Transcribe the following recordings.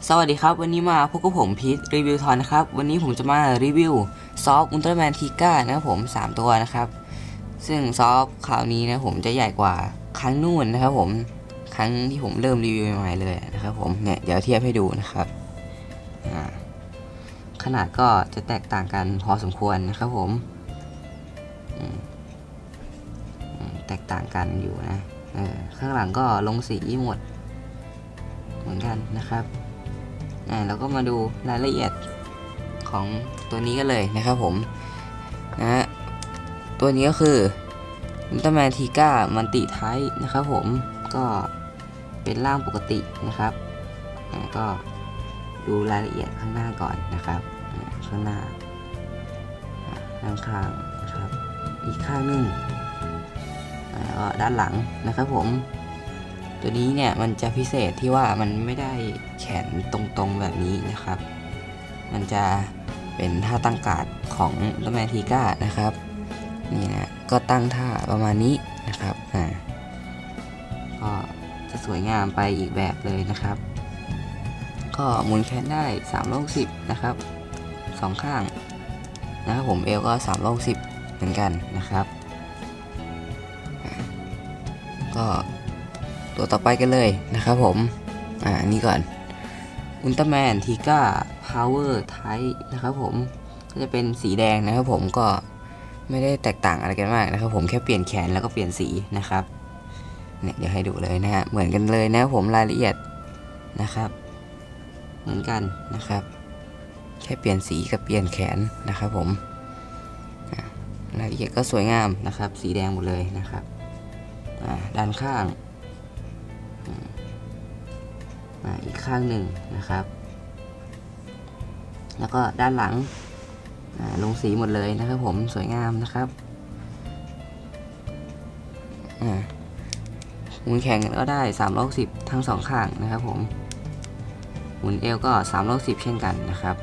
สวัสดีครับวันนี้มาพบกับผมพีทรีวิวทอนนะครับวันนี้ผมจะมารีวิวซอฟอุลตร้าแมนทีก้านะครับผม3ตัวนะครับซึ่งซอฟคราวนี้นะผมจะใหญ่กว่าครั้งนู่นนะครับผมครั้งที่ผมเริ่มรีวิวใหม่ๆเลยนะครับผมเนี่ยเดี๋ยวเทียบให้ดูนะครับขนาดก็จะแตกต่างกันพอสมควรนะครับผมแตกต่างกันอยู่นะข้างหลังก็ลงสีหมดเหมือนกันนะครับเราก็มาดูรายละเอียดของตัวนี้กันเลยนะครับผมนะตัวนี้ก็คืออุลตร้าแมนทีก้ามันติไทป์นะครับผมก็เป็นร่างปกตินะครับก็ดูรายละเอียดข้างหน้าก่อนนะครับข้างหน้าด้านข้างนะครับอีกข้างนึงก็ด้านหลังนะครับผมตัวนี้เนี่ยมันจะพิเศษที่ว่ามันไม่ได้แขนตรงๆแบบนี้นะครับมันจะเป็นท่าตั้งการ์ดของอุลตร้าแมนทีก้านะครับนี่นะก็ตั้งท่าประมาณนี้นะครับก็จะสวยงามไปอีกแบบเลยนะครับก็หมุนแขนได้360นะครับ2ข้างนะครับผมเอวก็360เหมือนกันนะครับก็ตัวต่อไปกันเลยนะครับผมนี่ก่อนอุลตร้าแมนทีก้าพาวเวอร์ไทป์นะครับผมก็จะเป็นสีแดงนะครับผมก็ไม่ได้แตกต่างอะไรกันมากนะครับผมแค่เปลี่ยนแขนแล้วก็เปลี่ยนสีนะครับเนี่ยเดี๋ยวให้ดูเลยนะฮะเหมือนกันเลยนะครับผมรายละเอียดนะครับเหมือนกันนะครับแค่เปลี่ยนสีกับเปลี่ยนแขนนะครับผมรายละเอียดก็สวยงามนะครับสีแดงหมดเลยนะครับด้านข้างอีกข้างหนึ่งนะครับแล้วก็ด้านหลังลงสีหมดเลยนะครับผมสวยงามนะครับหมุนแขนก็ได้360ทั้ง2ข้างนะครับผมหมุนเอวก็360เช่นกันนะครับ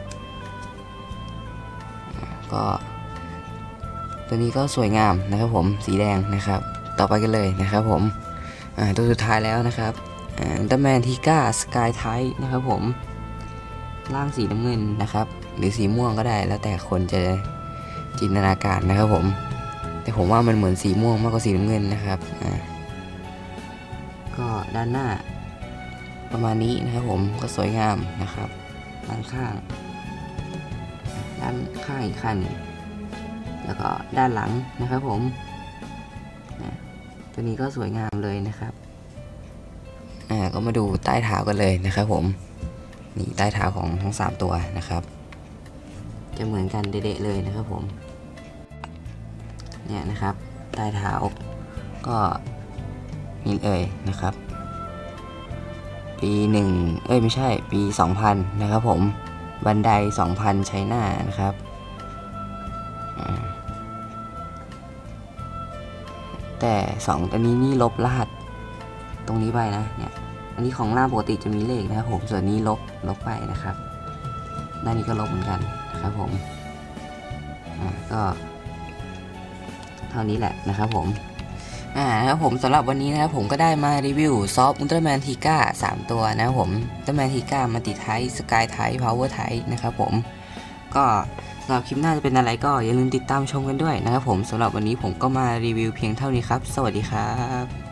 ก็ตัวนี้ก็สวยงามนะครับผมสีแดงนะครับต่อไปกันเลยนะครับผมตัวสุดท้ายแล้วนะครับอุลตร้าแมนทีก้าสกายไทป์นะครับผมร่างสีน้ำเงินนะครับหรือสีม่วงก็ได้แล้วแต่คนจะจินตนาการนะครับผมแต่ผมว่ามันเหมือนสีม่วงมากกว่าสีน้ำเงินนะครับก็ด้านหน้าประมาณนี้นะครับผมก็สวยงามนะครับด้านข้างอีกข้างแล้วก็ด้านหลังนะครับผมตัวนี้ก็สวยงามเลยนะครับก็มาดูใต้เท้ากันเลยนะครับผมนี่ใต้เท้าของทั้ง3ตัวนะครับจะเหมือนกันเด๊ะเลยนะครับผมเนี่ยนะครับใต้เท้าก็นี่นะครับปีไม่ใช่ปี2000นะครับผมบันได2000ใช้หน้านะครับแต่2ตัวนี้นี่ลบรหัสตรงนี้ไปนะเนี่ยอันนี้ของร่างปกติจะมีเลขนะครับผมส่วนนี้ลบไปนะครับด้านนี้ก็ลบเหมือนกันนะครับผมก็เท่านี้แหละนะครับผมนะครับผมสำหรับวันนี้นะครับผมก็ได้มารีวิวซอฟอุลตร้าแมนทีก้า3ตัวนะครับผมอุลตร้าแมนทีก้ามัลติไทป์สกายไทป์พาวเวอร์ไทป์นะครับผมก็สำหรับคลิปหน้าจะเป็นอะไรก็อย่าลืมติดตามชมกันด้วยนะครับผมสำหรับวันนี้ผมก็มารีวิวเพียงเท่านี้ครับสวัสดีครับ